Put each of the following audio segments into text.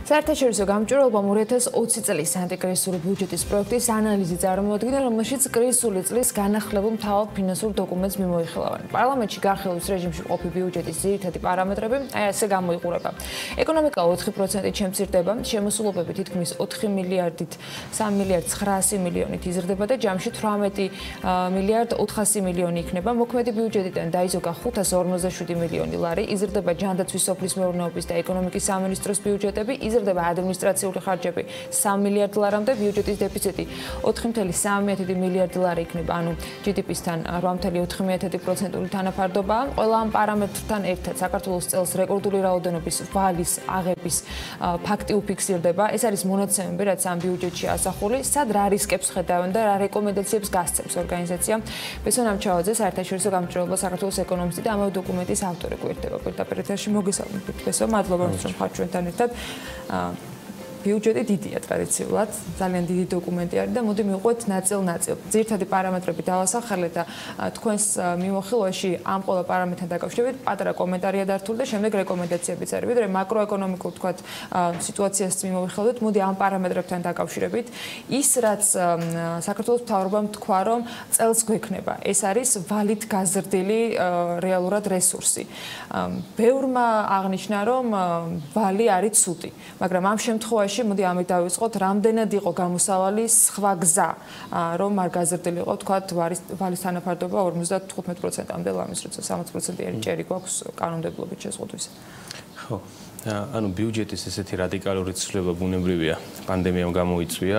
საერთაშორისო გამჭვირვალობამ 2020 წლის ანტიკრიზისული ბიუჯეტის პროექტის ანალიზი წარმოადგინა, რომელშიც კრიზისული წლის განახლებულ მთავარ ფინანსურ დოკუმენტს მიმოიხილავენ. პარლამენტში განხილვის რეჟიმში მყოფი ბიუჯეტის ძირითადი პარამეტრები ასე გამოიყურება. ეკონომიკა 4%-ით შემცირდება, შემოსულობები თითქმის 4 მილიარდით 3 მილიარდ 900 მილიონით იზრდება და ჯამში 18 მილიარდ 400 მილიონი იქნება. მოქმედი ბიუჯეტიდან დაიზოგა 557 მილიონი ლარი, იზრდება ჯანდაცვის, სოფლის მეურნეობის და ეკონომიკის სამინისტროს ბიუჯეტები, იზრდება ადმინისტრაციული ხარჯები 3 მილიარდ ლარამდე, ბიუჯეტის დეფიციტი 4,3 მილიარდი ლარი იქნება, ანუ GDP-სთან 8,4% თანაფარდობაა. ყველა ამ პარამეტრთან ერთად საქართველოს წელს რეკორდული რაოდენობის ვალის აღების ფაქტი უფიქსირდება. ეს არის მონაცემები, რაც ამ ბიუჯეტში ასახული, სად რა რისკებს ხედავენ და რა რეკომენდაციებს გასცემს ორგანიზაცია. ბესო ნამჩავაძე, საერთაშორისო გამჭვირვალობა საქართველოს ეკონომისტი და ამავე დოკუმენტის ავტორი გვერდება პირდაპირ ეთერში. მოგესალმებით ბესო, მადლობა რომ ხართ ჩვენთან ერთად. ბიუჯეტი დიდია ტრადიციულად, ძალიან დიდი დოკუმენტი არის და მოდი მივყვეთ ნაწილ-ნაწილ. ძირითადი პარამეტრები დავასახელეთ და თქვენს მიმოხილვაში ამ ყველა პარამეტრთან დაკავშირებით პატარა კომენტარია დართული და შემდეგ რეკომენდაციებიც არის. ვიდრე მაკროეკონომიკურ თქვათ სიტუაციას მიმოიხილავთ, მოდი ამ პარამეტრებთან დაკავშირებით ის რაც საქართველოს მთავრობამ თქვა რომ წელს გვექნება, ეს არის ვალით გაზრდილი რეალურად რესურსი. ბევრმა აღნიშნა რომ ვალი არის ცუდი, მაგრამ ამ შემთხვევაში მოდი ამით დავიწყოთ, რამდენად იყო გამოსავალი სხვა გზა, რომ არ გაზრდილი იყო, თქვათ, ვალის თანაფარდობა 55%-მდე ლამის, როცა 60%-იანი ჭერი გვაქვს კანონმდებლობით შეზღუდვის. ხო. ანუ ბიუჯეტის ესეთი რადიკალური ცვლილება ბუნებრივია. პანდემიამ გამოიწვია,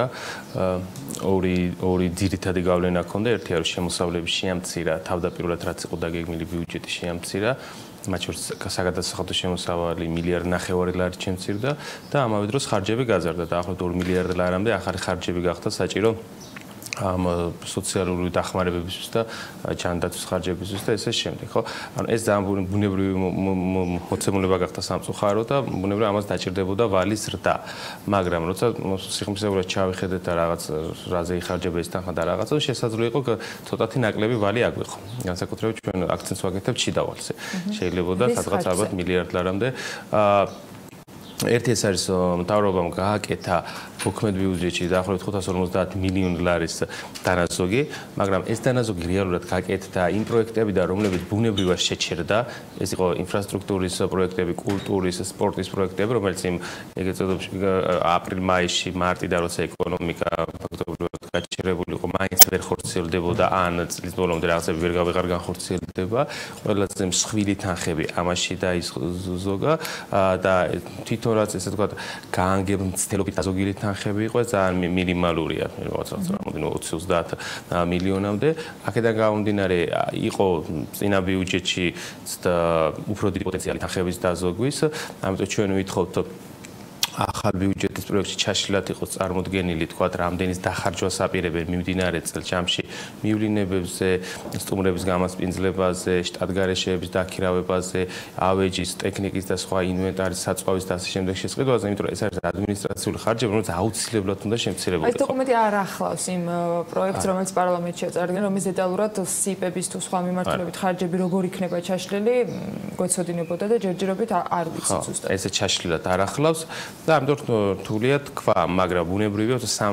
ორი ძირითადი გავლენა ჰქონდა, ერთი არის შემოსავლების შეამცირა, თავდაპირველად რაც იყო დაგეგმილი ბიუჯეტის შეამცირა. მათ შორის საგადასახადო შემოსავალი 1,5 მილიარდი ლარით შემცირდა და ამავე დროს ხარჯები გაზარდა და ახლად 2 მილიარდ ლარამდე ახალი ხარჯები გახდა საჭირო ამ სოციალური დახმარებებისთვის და ჯანდაცვის ხარჯებისთვის და ესე შემდეგ, ხო? ანუ ეს ძალიან ბუნებრივი მოცემულობა გახდა სამწუხაროდ და ბუნებრივად ამას დაჭირდებოდა ვალის ზრდა. მაგრამ როცა სიღრმისეულად ჩავიხედეთ და რაღაც რაზე იხარჯება ეს თანხა და რაღაცა, შესაძლოა იყო ცოტათი ნაკლები ვალი აგვიყო. განსაკუთრებით ჩვენ აქცენტს ვაკეთებთ შიდა ვალზე. შეიძლება სადღაც ალბათ მილიარდ ლარამდე ერთი ეს არის მთავრობამ გააკეთა მოქმედ ბიუჯეტში დაახლოებით 550 მილიონი ლარის დანაზოგი, მაგრამ ეს დანაზოგი რეალურად გააკეთა იმ პროექტებიდან, რომლებიც ბუნებრივად შეჩერდა. ეს იყო ინფრასტრუქტურის პროექტები, კულტურის, სპორტის პროექტები, რომელიც ეგრეთ წოდებში აპრილ-მაისში, მარტიდან როცა ეკონომიკა ფაქტობრივად გაჩერებული იყო, მაინც ვერ ხორციელდებოდა, ან წლის ბოლომდე რაღაცები ვერ განხორციელდება. ყველაზე მსხვილი თანხები ამაში დაიზოგა და თვითონ რაც ესე ვთქვათ, გაანგებმცდელობით დაზოგილი თანხები იყო, ძალიან მინიმალურია, რაღაცა რამოდენიმე 20-30 მილიონამდე. აქედან გამომდინარე, იყო წინა ბიუჯეტში უფრო დიდი პოტენციალი თანხების დაზოგვის, ამიტომ ჩვენ ვითხოვთ ახალ ბიუჯეტის პროექტში ჩაშლილად იყოს წარმოდგენილი, თქვათ, რამდენის დახარჯვას აპირებენ მიმდინარე წელს-ჯამში მივლინებებზე, სტუმრების გამასპინძლებაზე, შტატგარეშეების დაქირავებაზე, ავეჯის, ტექნიკის და სხვა ინვენტარის საწვავის და ასე შემდეგ შესყიდვაზე, იმიტომ რომ ეს არის ადმინისტრაციული ხარჯები, რომელიც აუცილებლად უნდა შემცირებულიყო. ეს დოკუმენტი არ ახლავს იმ პროექტს, რომელიც პარლამენტში წარდგა, რომელიც დეტალურად სიპების თუ სხვა მიმართულებით ხარჯები როგორ იქნება ჩაშლილი, გვეცოდინებოდა და ჯერჯერობით არ ვიცით ზუსტად. ესე ჩაშლილად არ ახლავს. და ამიტომ რთულია თქვა, მაგრამ ბუნებრივია 3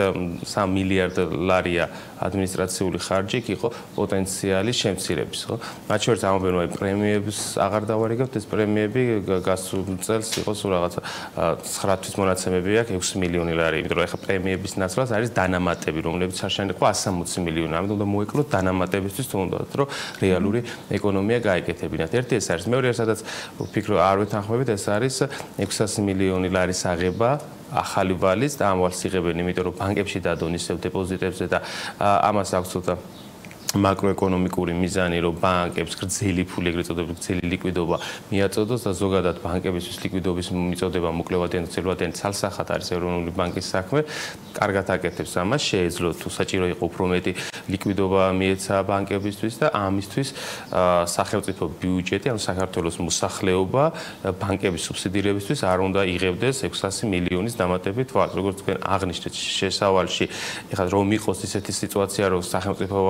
მილიარდ ლარია ადმინისტრაციული ხარჯი, იქ იყო პოტენციალი შემცირების, ხო? მათ შორის ამობენო პრემიებს აღარ დავარიგებთ, ეს პრემიები გასულ წელს იყო სულ რაღაცა 9 თვის მონაცემები აქვს 6 მილიონი ლარი, იმიტომ რომ ეხლა პრემიების ნაცვლად არის დანამატები, რომლებიც არშანი იყო 160 მილიონი, ამიტომ უნდა მოეკლოთ დანამატებისთვის თუნდაც, რომ რეალური ეკონომია გაეკეთებინათ. ერთი ეს არის, მეორე სადაც ვფიქრობ არ ვეთანხმებით, ეს არის 600 მილიონი ლარის აღება ახალი ვალის და ამ ვალს იღებენ, იმიტომ რომ ბანკებში დადონ ისევ დეპოზიტებზე და ამას აქვს ცოტა მაკროეკონომიკური მიზანი, რომ ბანკებს გრძელი ფული, ეგრეთ წოდებული გრძელი ლიკვიდობა მიაწოდოს და ზოგადად ბანკებისთვის ლიკვიდობის მიწოდება მოკლევადიან და ძელვადიან ცალსახად არის ეროვნული ბანკის საქმე. კარგად აკეთებს ამას, შეეძლო თუ საჭირო იყო უფრო მეტი ლიკვიდობა მიეცა ბანკებისთვის და ამისთვის სახელმწიფო ბიუჯეტი, ანუ საქართველოს მოსახლეობა ბანკების სუბსიდირებისთვის არ უნდა იღებდეს 600 მილიონის დამატებით ვალს. როგორც თქვენ აღნიშნეთ შესავალში, ეხლა რომ იყოს ისეთი სიტუაცია, რომ სახელმწიფო ვალი მთავრობა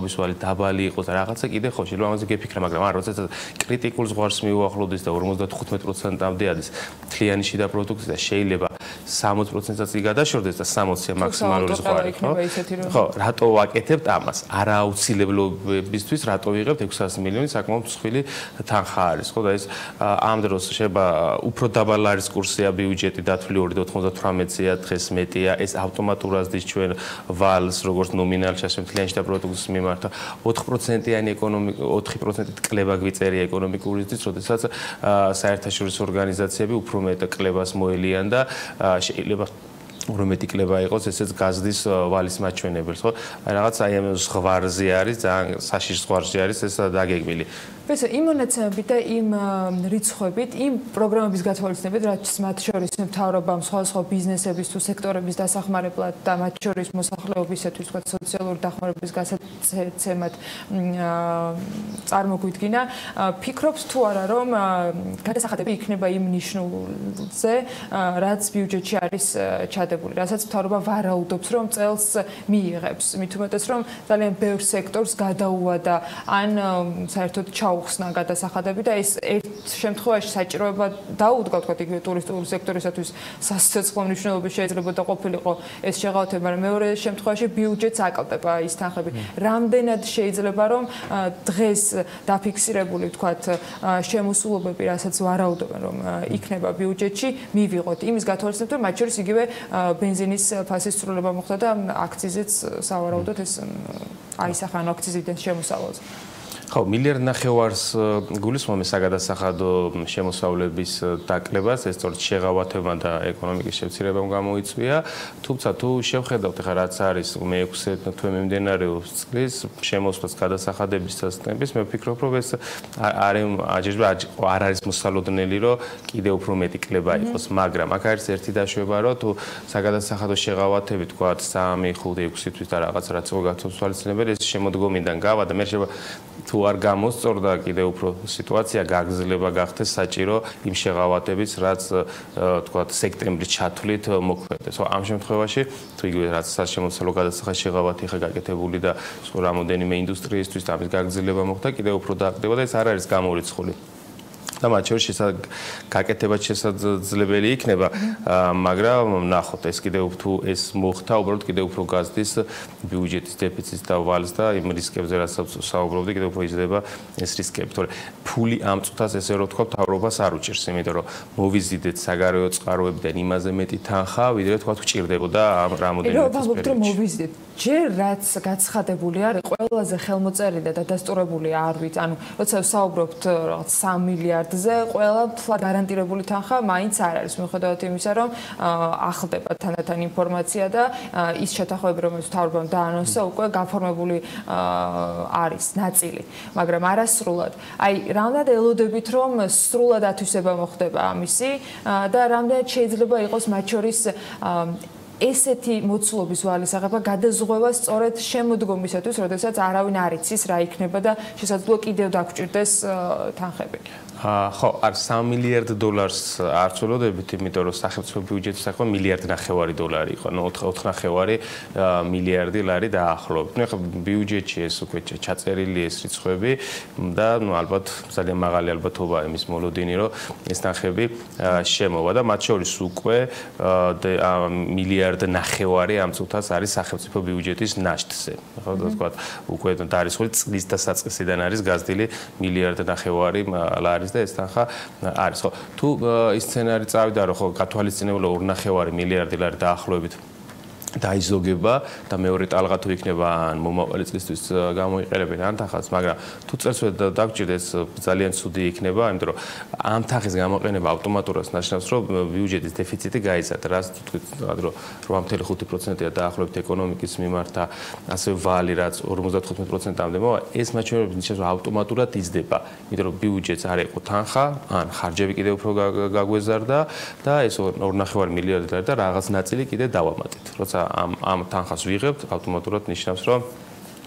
მუშაობის ვალი დაბალი იყოს და რაღაცა კიდე ხო შეიძლება ამაზე გეფიქრა, მაგრამ არა, როდესაც კრიტიკულ ზღვარს მიუახლოვდეს და 55%-მდე ადის მთლიანი შიდა პროდუქტი და შეიძლება 60%-საც იგადაშორდეს და 60-ია მაქსიმალური ზღვარი, ხო? რატო ვაკეთებთ ამას? არააუცილებლობებისთვის რატო ვიღებთ 600 მილიონი საკმაოდ მსხვილი თანხა არის, ხო? და ეს ამ დროს შეიძლება უფრო დაბალ არის კურსია ბიუჯეტი დათვლილი 2.98-ია, დღეს მეტია, ეს ავტომატურად ზრდის ჩვენ ვალს, როგორც ნომინალში, ასე მთლიანი შიდა პროდუქტის მიმართ 4%-იანი ეკონომიკა, 4%-ით კლება გვიწერია ეკონომიკური ზრდის, როდესაც საერთაშორისო ორგანიზაციები უფრო მეტ კლებას მოელიან და შეიძლება უფრო მეტი კლება იყოს, ესეც გაზდის ვალის მაჩვენებელს, ხო? აი რაღაც აი ამ ზღვარზე არის, ძალიან საშიშ ზღვარზე არის ეს დაგეგმილი. ბესო, იმ მონაცემებით და იმ რიცხვებით, იმ პროგრამების გათვალისწინებით, რაც მათ შორის მთავრობამ სხვადასხვა ბიზნესების თუ სექტორების დასახმარებლად და მათ შორის მოსახლეობისათვის, თქვა სოციალური დახმარების გასაცემად წარმოგვიდგინა, ფიქრობთ თუ არა, რომ გადასახადები იქნება იმ ნიშნულზე, რაც ბიუჯეტში არის ჩადებული, რასაც მთავრობა ვარაუდობს, რომ წელს მიიღებს, მით უმეტეს, რომ ძალიან ბევრ სექტორს გადაუვადა ან საერთოდ უხსნა გადასახადები და ეს ერთ შემთხვევაში საჭიროება დაუდგა, თქვა იგივე ტურისტული სექტორისათვის სასიცოცხლო მნიშვნელობის შეიძლება და ყოფილიყო ეს შეღავათება, მაგრამ მეორე შემთხვევაში ბიუჯეტს აკლდება ის თანხები. რამდენად შეიძლება რომ დღეს დაფიქსირებული, თქვა შემოსულობები, რასაც ვარაუდობენ, რომ იქნება ბიუჯეტში, მივიღოთ იმის გათვალისწინებით, რომ მათ შორის იგივე ბენზინის ფასის ცვლილება მოხდა და აქციზიც სავარაუდოდ ეს აისახა აქციზიდან შემოსავალზე. ხო, 1.5 მილიარდს გულისხმობ საგადასახადო შემოსავლების დაკლებას, ეს სწორედ შეღავათებამ და ეკონომიკის შემცირებამ გამოიწვია. თუმცა თუ შევხედავთ, ხა რაც არის მე-6 თვე მიმდინარეობს წლის შემოსვლას გადასახადების დასტნების, მე ვფიქრობ, რომ ეს არ არის მოსალოდნელი, რომ კიდევ უფრო მეტი კლება იყოს, მაგრამ აქ არის ერთი დაშვება, რომ თუ საგადასახადო შეღავათები, თქვა 3-5-6 თვის და რაღაც რაც იყო გათვალისწინებელი, ეს შემოდგომიდან გავა და მე შეიძლება თუ არ გამოსწორდა კიდევ უფრო სიტუაცია გაგრძელება გახდეს საჭირო იმ შეღავათების, რაც თქვა სექტემბრის ჩათვლით მოქმედდეს. ამ შემთხვევაში თუ იგივე რაც საშემოსავლო გადასახადის შეღავათი ხა გაკეთებული და რამოდენიმე ინდუსტრიისთვის და ამის გაგრძელება მოხდა, კიდევ უფრო დაყრდება და ეს არ არის გამორიცხული. და მათ შორის გაკეთება შესაძლებელი იქნება, მაგრამ ნახოთ, ეს კიდევ თუ ეს მოხდა, უბრალოდ კიდევ უფრო გაზდის ბიუჯეტის დეფიციტს და ვალს და იმ რისკებზე, რასაც საუბრობდი, კიდევ უფრო იზრდება ეს რისკები. თორე ფული ამ წუთას ესე რომ თქვა, მთავრობას არ უჭირს, იმიტომ რომ მოვიზიდეთ საგარეო წყაროებიდან იმაზე მეტი თანხა, ვიდრე თქვა გჭირდებოდა ამ რამოდენიმე წლის პერიოდში. ჯერ რაც გაცხადებული არის, ყველაზე ხელმოწერილი და დადასტურებული არ ვით, ანუ როცა საუბრობთ რაღაც 3 მილიარდზე, ყველა თლა გარანტირებული თანხა მაინც არ არის, მიუხედავად იმისა, რომ ახლდება თანდათან ინფორმაცია და ის შეთანხმებები, რომელიც მთავრობამ დაანონსა, უკვე გაფორმებული არის ნაწილი, მაგრამ არასრულად. აი, რამდენად ელოდებით, რომ სრულად ათვისება მოხდება ამისი და რამდენად შეიძლება იყოს მათ შორის ესეთი მოცულობის ვალის აღება გადაზღვევა სწორედ შემოდგომისათვის, როდესაც არავინ არ იცის რა იქნება და შესაძლოა კიდევ დაგჭირდეს თანხები. ხო, არ 3 მილიარდ დოლარს არ ვცვლოდებით, იმიტომ რომ სახელმწიფო ბიუჯეტის ახლა 1.5 მილიარდი დოლარი იყო, ანუ 4.5 მილიარდი ლარი დაახლოებით. ნუ ახლა ბიუჯეტში ეს უკვე ჩაწერილი ეს რიცხვები და ნუ ალბათ ძალიან მაღალი ალბათობა იმის მოლოდინი, რომ ეს თანხები შემოვა და მათ შორის უკვე 1.5 მილიარდი ამ წუთას არის სახელმწიფო ბიუჯეტის ნაშთზე. ხო, თქვა უკვე დარისხული წლის დასაწყისიდან არის გაზრდილი 1.5 მილიარდი ლარის და ეს თანხა არის, ხო. თუ ის სცენარი წავიდა, რომ ხო გათვალისწინებულა 2.5 მილიარდი ლარი დაახლოებით დაიზოგება და მეორე ტალღა თუ იქნება ან მომავალი წლისთვის გამოიყენებენ ან თანხას, მაგრამ თუ წელს დაგჭირდეს ძალიან ცუდი იქნება, იმიტომ რომ ამ თანხის გამოყენება ავტომატურად ნიშნავს, რომ ბიუჯეტის დეფიციტი გაიზარდა, რაც თქვით, რომ 8.5%-ია დაახლოებით ეკონომიკის მიმართ და ასე ვალი, რაც 55%-მდე მოვა, ეს მაჩვენებლები ნიშნავს, რომ ავტომატურად იზრდება, იმიტომ რომ ბიუჯეტს არ იყო თანხა, ან ხარჯები კიდევ უფრო გაგვეზარდა და ეს 2.5 მილიარდი ლარი და რაღაც ნაწილი კიდე დავამატეთ. როცა ამ თანხას ვიღებთ, ავტომატურად ნიშნავს, რომ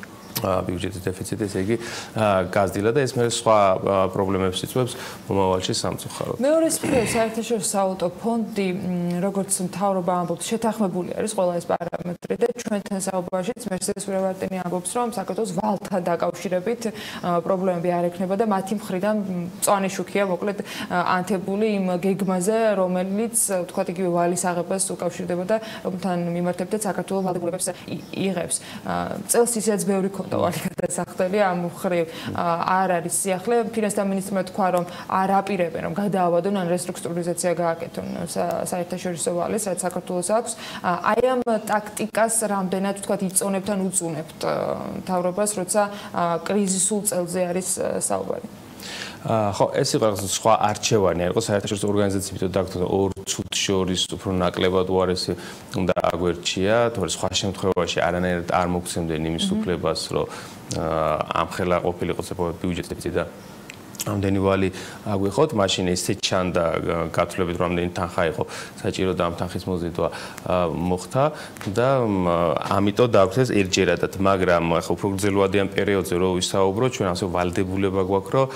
ბიუჯეტის დეფიციტი, ესე იგი გაზრდილა და ეს მე სხვა პრობლემებს იწვევს მომავალში სამწუხაროდ. მეორე სფერო საერთაშორისო საავტო ფონდი, როგორც მთავრობა ამბობს, შეთანხმებული არის ყველა ეს პარამეტრი და ჩვენთან საუბარშიც მერსედეს ვირავარტენი ამბობს, რომ საქართველოს ვალთან დაკავშირებით პრობლემები არ ექნება და მათი მხრიდან მწვანე შუქია მოკლედ ანთებული იმ გეგმაზე, რომელიც თქვათ იგივე ვალის აღებას უკავშირდება და რომთან მიმართებითაც საქართველოს ვალდებულებას იღებს. წელს ისედაც ბევრი ქონდა ვალი გადასახდელი ამ მხრივ არ არის სიახლე. ფინანსთა მინისტრმა თქვა, რომ არ აპირებენ რომ გადაავადონ ან რესტრუქტურიზაცია გააკეთონ საერთაშორისო ვალის, რაც საქართველოს აქვს. აი ამ ტაქტიკას რამდენად თქვათ იწონებთ ან უწუნებთ მთავრობას, როცა კრიზისულ წელზე არის საუბარი. ხო, ეს იყო რაღაც სხვა არჩევანი, იყო საერთაშორისო ორგანიზაციებთან დაგხვდა ორ ცუდს შორის უფრო ნაკლებად უარესი უნდა აგვერჩია, თორე სხვა შემთხვევაში არანაირად არ მოგცემდნენ იმის უფლებას, რომ ამხელა ყოფილიყო ბიუჯეტის დეფიციტი და ამდენი ვალი აგვიხოთ, მაშინ ესე ჩანდა გათვლებით, რომ ამდენი თანხა იყო საჭირო და ამ თანხის მოზიდვა მოხდა და ამიტომ დაგვწეს ერთჯერადად, მაგრამ ახლა უფრო გრძელვადიან პერიოდზე რო ვისაუბროთ, ჩვენ ასე ვალდებულება გვაქვს, რომ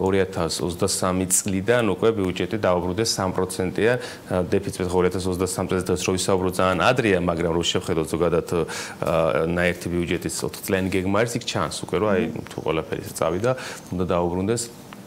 2023 წლიდან უკვე ბიუჯეტი დაუბრუნდეს 3%-იან დეფიციტს 2023 წელს რო ვისაუბროთ ძალიან ადრეა, მაგრამ რო შევხედოთ ზოგადად ნაერთი ბიუჯეტის 4 წლიანი გეგმა არის, იქ ჩანს უკვე რომ აი თუ ყველაფერი წავიდა, უნდა დაუბრუნდეს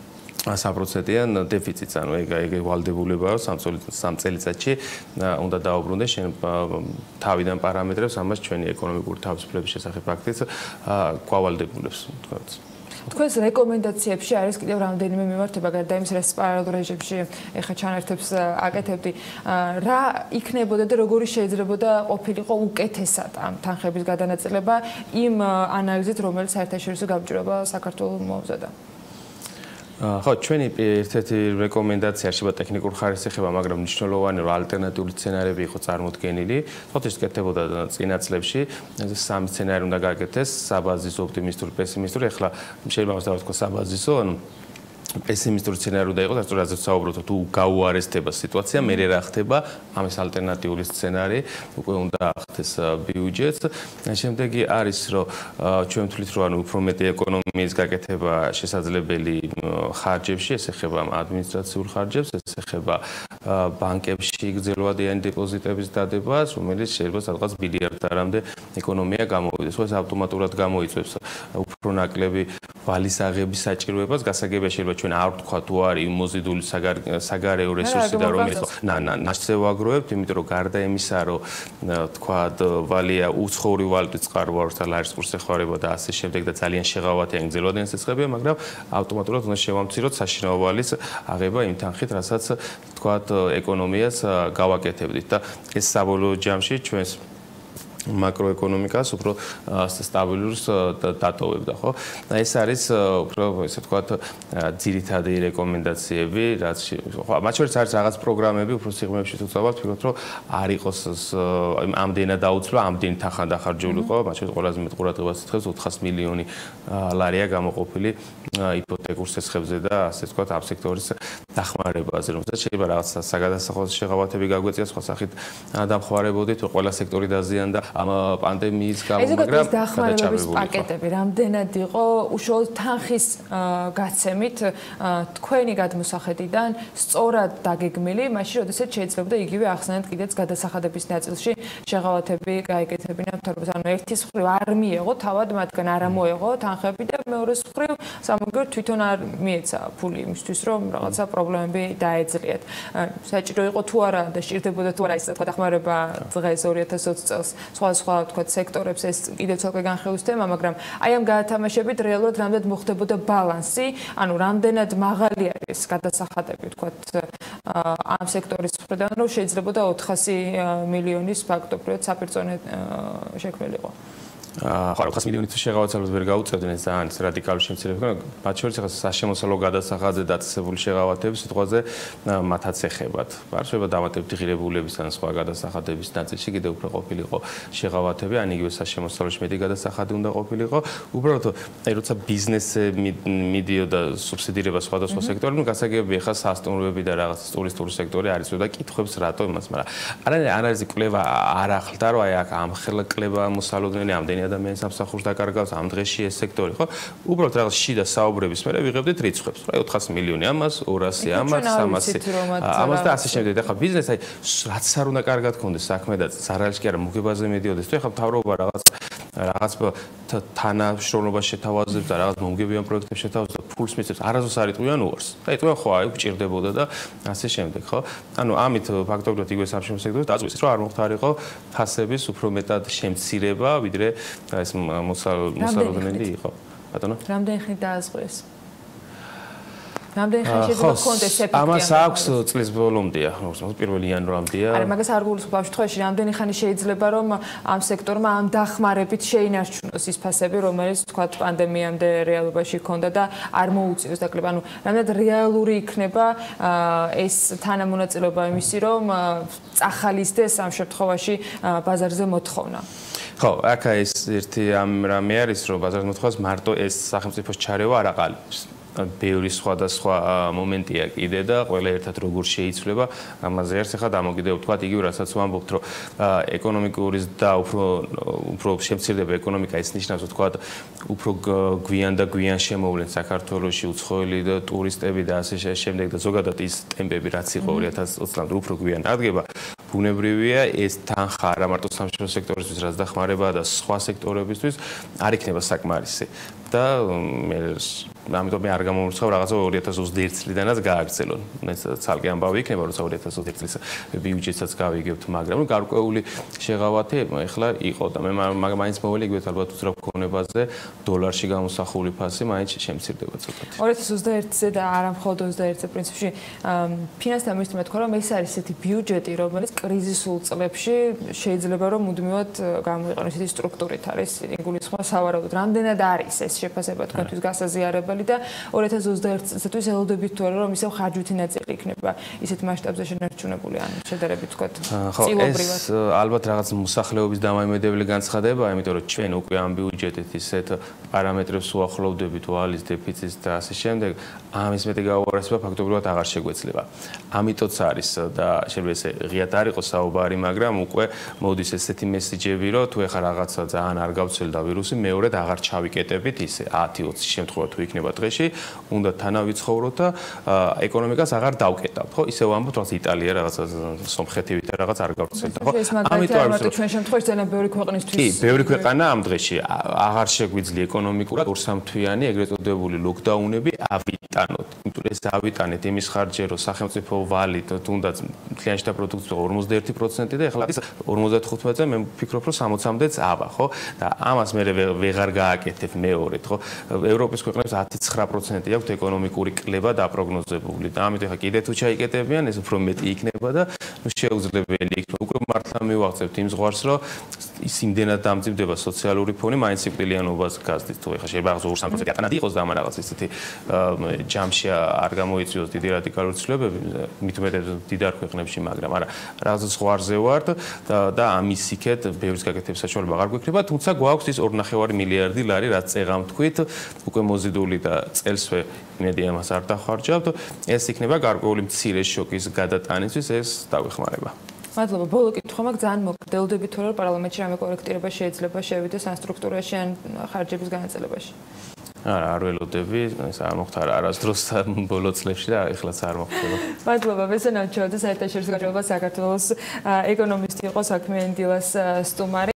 3%-იან დეფიციტს, ანუ ეგ ვალდებულებაა 3 წელიწადში უნდა დაუბრუნდეს შენ თავიდან პარამეტრებს, ამას ჩვენი ეკონომიკური თავისუფლების შესახებ ფაქტიც გვავალდებულებს, თქვათ. თქვენს რეკომენდაციებში არის კიდევ რამდენიმე მიმართება, გარდა იმისა, რომ პარალელურ რეჟიმში ეხა ჩანართებს აკეთებდი, რა იქნებოდა და როგორი შეიძლებოდა ყოფილიყო უკეთესად ამ თანხების გადანაწილება იმ ანალიზით, რომელიც საერთაშორისო გამჭვირვალობა საქართველოს მოუზადა. ხო, ჩვენი ერთ-ერთი რეკომენდაცია შეიძლება ტექნიკურ ხარისხს ეხება, მაგრამ მნიშვნელოვანი რომ ალტერნატიული სცენარები იყო წარმოდგენილი. თორე შეკეთებოდა წინა წლებში, სამი სცენარი უნდა გააკეთეს, საბაზისო, ოპტიმისტური, პესიმისტური. ეხლა შეიძლება მას დავთქვა საბაზისო, ანუ პესიმისტური სცენარი უნდა იყოს, რადგან საუბრობთ თუ გაუარესდება სიტუაცია, მე რა ხდება, ამის ალტერნატიული სცენარი უკვე უნდა ახდეს ბიუჯეტს. შემდეგი არის, რომ ჩვენ ვთვლით, რომ ანუ უფრო მეტი ეკონომიის გაკეთება შესაძლებელი ხარჯებში, ეს ეხება ადმინისტრაციულ ხარჯებს, ეს ეხება ბანკებში გრძელვადიანი დეპოზიტების დადებას, რომელიც შეიძლება სადღაც მილიარდამდე ეკონომია გამოვიდეს. ხო, ეს ავტომატურად გამოიწვევს უფრო ნაკლები ვალის აღების საჭიროებას, გასაგებია შეიძლება ჩვენ არ ვთქვა თუ არის მოზიდული საგარეო რესურსი და რომელიც ნაშთზე ვაგროვებთ, იმიტომ რომ გარდა იმისა, რომ თქვა ვალია უცხოური ვალუტის წყაროა, როცა ლარის კურსი ეხმარება და ასე შემდეგ და ძალიან შეღავათიანი გრძელვადიანი სიცხებია, მაგრამ ავტომატურად უნდა შევამციროთ საშინაო ვალის აღება იმ თანხით, რასაც თქვა ეკონომიას გავაკეთებდით და ეს საბოლოო ჯამში ჩვენს მაკროეკონომიკას უფრო სტაბილურს დატოვებდა, ხო? ეს არის უფრო ესე ვთქვათ ძირითადი რეკომენდაციები, რაც მათ შორის არის რაღაც პროგრამები, უფრო სიღრმეებში თუ წავართ, ვფიქრობ, რომ არ იყოს ამდენად დაუცვლა, ამდენი თანხა დახარჯული იყო, მათ შორის ყველაზე მეტ ყურადღებას ითხოვს 400 მილიონი ლარია გამოყოფილი იპოთეკურ სესხებზე და ასე ვთქვათ ამ სექტორის დახმარებაზე, რომელსაც შეიძლება რაღაც საგადასახადო შეღავათები გაგვეწია სხვა სახით დამხმარებოდით, ყველა სექტორი დაზიანდა ამ პანდემიის გამო, მაგრამ დახმარების პაკეტები რამდენად იყო უშუალოდ თანხის გაცემით თქვენი გადმოსახედიდან სწორად დაგეგმილი, მაშინ როდესაც შეიძლება იგივე ახსნათ კიდეც გადასახადების ნაწილში შეღავათები გაიგეთებინა მთავრობას, ანუ ერთის მხრივ არ მიეღო თავად მათგან არ ამოეღო თანხები და მეორეს მხრივ სამაგერ თვითონ არ მიეცა ფული იმისთვის, რომ რაღაცა პრობლემები დაეძლიათ. საჭირო იყო თუ არა და სჭირდებოდა თუ არა ის დახმარება დღეს 2020 წელს სხვა თქვა სექტორებს ეს კიდევ ცალკე განხილვის თემა, მაგრამ აი ამ გაათამაშებით რეალურად რამდენად მოხდებოდა ბალანსი, ანუ რამდენად მაღალი არის გადასახადები თქვა ამ სექტორის მხრიდან, რომ შეიძლება 400 მილიონის ფაქტობრივად საპირწონე შექმნილიყო. ხო, 400 მილიონით შეღავათებას ვერ გაუწევდნენ, ეს ძალიან რადიკალური შემცირება. მათ შორის ახლა საშემოსავლო გადასახადზე დაწესებული შეღავათები სიტყვაზე მათაც ეხებათ. შეიძლება დამატებითი ღირებულებების ან სხვა გადასახადების ნაწილში კიდევ უფრო ყოფილიყო შეღავათები, ან იგივე საშემოსავლოში მეტი გადასახადი უნდა ყოფილიყო. უბრალოდ აი როცა ბიზნესზე მიდიოდა სუბსიდირება სხვადასხვა სექტორებში, ნუ გასაგებია ხა სასტუმროები და რაღაც ტურისტული სექტორი არის და კითხვებს რატო იმას, მაგრამ არ არის კლება არ ახლდა, რომ აი აქ ამხელა კლება მოსალოდნელი ამდენად ადამიანის სამსახურს დაკარგავს ამ დღეში ეს სექტორი, ხო? უბრალოდ რაღაც შიდა საუბრების მერე ვიღებდით რიცხვებს, რა 400 მილიონი ამას, 200 ამას, 300 ამას და ასე შემდეგ. ეხლა ბიზნესი რაც არ უნდა კარგად გქონდეს საქმე და ზარალში კი არა მოგებაზე მედიოდეს. თუ ეხლა მთავრობა რაღაც თანამშრომლობას შეთავაზებს და რაღაც მომგებიან პროექტებს შეთავაზებს და ფულს მისცემს, არასდროს არ იტყვიან უარს. და იტყვიან ხო, აი გჭირდებოდა და ასე შემდეგ, ხო? ანუ ამით ფაქტობრივად იგივე სამშობლო სექტორს დაწვის, რომ არ მოხდარიყო ფასების უფრო მეტად შემცირება, ვიდრე ეს მოსალოდნელი იყო. ბატონო? რამდენი ხნით დაასწრეს? რამდენი ხანი შეიძლება გქონდეს ეფექტი? ამას აქვს წლის ბოლომდეა, როგორც 1 იანვრამდეა. არა, მაგას არ გულისხმობ შემთხვევაში, რამდენი ხანი შეიძლება რომ ამ სექტორმა ამ დახმარებით შეინარჩუნოს ის ფასები, რომელიც თქვა პანდემიამდე რეალობაში ჰქონდა და არ მოუწიოს დაკლება. ანუ რამდენად რეალური იქნება ეს თანამონაწილეობა იმისი, რომ წახალისდეს ამ შემთხვევაში ბაზარზე მოთხოვნა. ხო, აქ ეს ერთი რამე არის, რომ ბაზარზე მოთხოვას მარტო ეს სახელმწიფოს ჩარევა არ აყალიბებს. ბევრი სხვადასხვა მომენტია კიდე და ყველა ერთად როგორ შეიცვლება ამაზე არის ახლა დამოკიდებული თქვა იგივე რასაც ვამბობთ რომ ეკონომიკური და უფრო შემცირდება ეკონომიკა ის ნიშნავს თქვა უფრო გვიან შემოვლენ საქართველოში უცხოელი და ტურისტები და ასე შემდეგ და ზოგადად ის ტემპები რაც იყო 2020 წლამდე უფრო გვიან ადგება ბუნებრივია ეს თანხა არა მარტო სამშობლო სექტორისთვის რაც დახმარებაა და სხვა სექტორებისთვის არ იქნება საკმარისი და ამიტომ მე არ გამომრიცხავ რაღაცა 2021 წლიდანაც გააგრძელონ. მე ცალკე ამბავი იქნება რომ 2021 წლის ბიუჯეტსაც გავიგებთ, მაგრამ გარკვეული შეღავათი ეხლა იყო და მე მაინც მოველი იგივე ალბათ უძრავ ქონებაზე დოლარში გამოსახული ფასი მაინც შემცირდება ცოტათი. 2021-ზე და არა მხოლოდ 21-ზე პრინციპში ფინანსთა მინისტრმა თქვა რომ ეს არის ესეთი ბიუჯეტი, რომელიც კრიზისულ წლებში შეიძლება რომ მუდმივად გამოიყენოს ესეთი სტრუქტურით არის იგულისხმება სავარაუდოდ რამდენად არის ეს შეფასება თქვენთვის გასაზიარებელი და 2021 წლისთვის ელოდებით თუ არა რომ ისევ ხარჯვითი ნაწილი იქნება ისეთ მასშტაბზე შენარჩუნებული ან შედარებით თქვა წილობრივად. ეს ალბათ რაღაც მოსახლეობის დამაიმედებელი განცხადება, იმიტომ რომ ჩვენ უკვე ამ ბიუჯეტით ისეთ პარამეტრებს უახლოვდებით ვალის დეფიციტს და ასე შემდეგ, ამის მეტი გაუარესება ფაქტობრივად აღარ შეგვეძლება. ამიტოც არის და შეიძლება ესე ღიად არ იყოს საუბარი, მაგრამ უკვე მოდის ესეთი მესიჯები, რომ თუ ეხა რაღაცა ძალიან არ გავცელდა ვირუსი, მეორედ აღარ ჩავიკეტებით ისე 10-20 შემთხვევა თუ იქნება დღეში, უნდა თანავიცხოვროთ და ეკონომიკას აღარ დავკეტავთ, ხო? ისე ვამბობთ, რომ იტალია რაღაცა სომხეთივით რაღაც არ გავცელდა, ხო? ამიტომ არის რომ ჩვენ შემთხვევაში ძალიან ბევრი ქვეყნისთვის კი, ბევრი ქვეყანა ამ დღეში აღარ შეგვიძლია ეკონომიკურად 2-3 თვიანი ეგრეთ წოდებული ლოკდაუნები ავიტანოთ. იმიტომ ეს ავიტანეთ იმის ხარჯზე, რომ სახელმწიფო ვალით თუნდაც მთლიანში და პროდუქცია 51% და ეხლა ის 55-ზე მე ვფიქრობ, რომ 60-მდეც ავა, ხო? და ამას მე ვეღარ გააკეთებ მეორედ, ხო? ევროპის ქვეყნებს 10-9% აქვს ეკონომიკური კლება დაპროგნოზებული და ამით ეხლა კიდე თუ ჩაიკეტებიან ეს უფრო მეტი იქნება და შეუძლებელი იქნება უკვე მართლა მივაღწევთ იმ ზღვარს რომ ის იმდენად დამძიმდება სოციალური ფონი მაინც სიკვდილიანობას გასდით თუ ეხლა შეიძლება რაღაც 2-3% ატანად იყოს და ამ რაღაც ისეთი ჯამში არ გამოიწვიოს დიდი რადიკალური ცვლილებები მით უმეტეს დიდარ ქვეყნებში მაგრამ არა რაღაც ზღვარზე ვართ და ამის იქეთ ბევრის გაკეთების საშუალება აღარ გვექნება თუმცა გვაქვს ის 2.5 მილიარდი ლარი რაც წეღამ თქვით უკვე მოზიდული და წელსვე იმედი ამას არ დახარჯავთ ეს იქნება გარკვეული მცირე შოკის გადატანისთვის ეს დაგვეხმარება მადლობა ბოლო კითხვა მაქვს ძალიან მოგდელდები თუ რა პარლამენტში რამე კორექტირება შეიძლება შევიდეს ან სტრუქტურაში ან ხარჯების განაწილებაში არ ველოდები ეს არ მოხდა არასდროს ბოლო წლებში და ეხლაც არ მოხდება მადლობა ბესო ნამჩავაძე საერთაშორისო განხილვის საქართველოს ეკონომისტი იყო საქმიან დილას სტუმარი